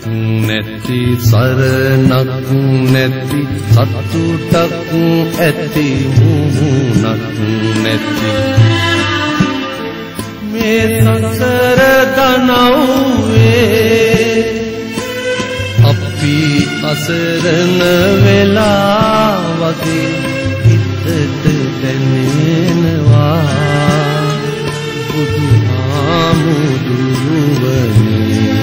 නැති සරණක් නැති සතුටක් ඇති මුහුණක් නැති මේ සසර දනව්වේ අපි අසරණ වෙලා වගේ හිතට දැනෙනවා බුදුහාමුදුරුවනේ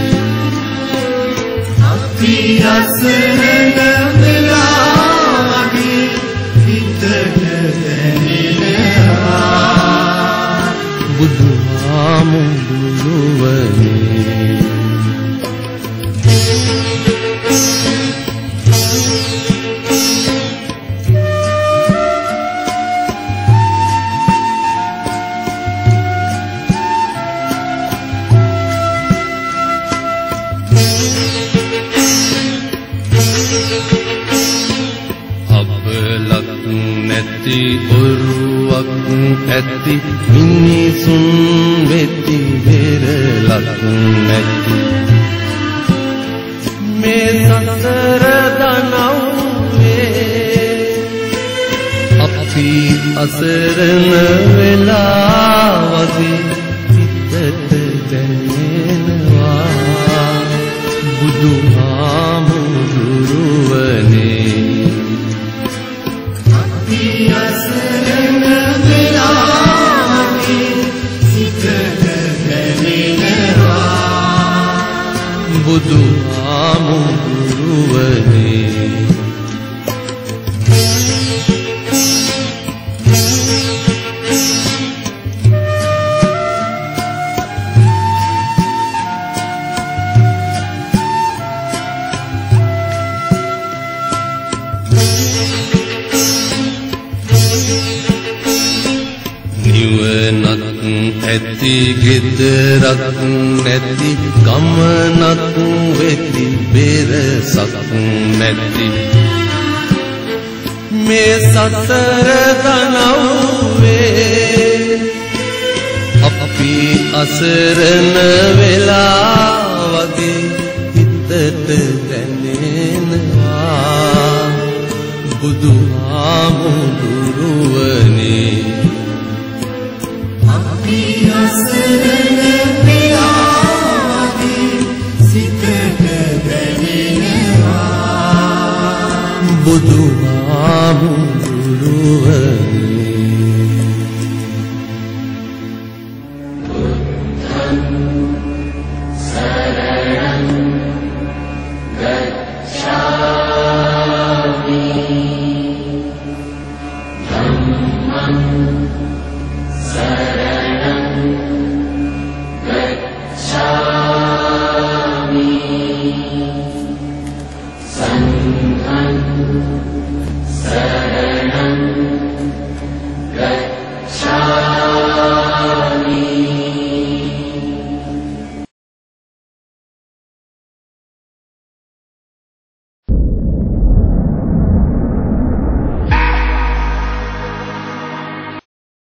අපි අසරණ වෙලා වගේ හිතට දැනෙනවා බුදුහාමුදුරුවනේ නැති ඔරුවක් ඇති මිනිසුන් වෙති වෙරළක් නැති මේ සසර දනව්වේ අපි අසරණ වෙලා වගේ හිතට දැනෙනවා බුදුහාමුදුරුවනේ අසරණ වෙලා හිතට දැනෙනවා බුදුහාමුදුරුවනේ ඇති ගෙදරක් නැති ගමනක් වෙති බෙරසක් නැති මේ සසර දනව්වේ අපි අසරණ වෙලා වගේ හිතට දැනෙනවා බුදුහාමුදුරුවනේ අසරණ වෙලා වගේ සිතට දැනෙනවා බුදුහාමුදුරුවනේ ධම්මං